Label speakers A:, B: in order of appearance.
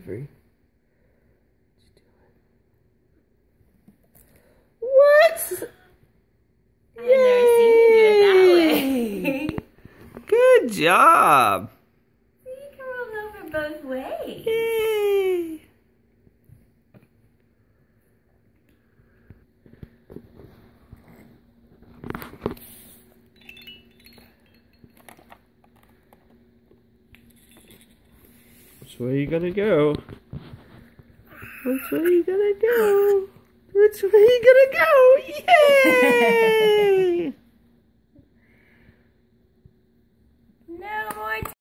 A: Avery. What?
B: I've never seen you do it that way.
A: Good job.
B: So you can roll over both ways.
A: Yay. Which way are you gonna go? Which way are you gonna go? Which way are you gonna go? Yay!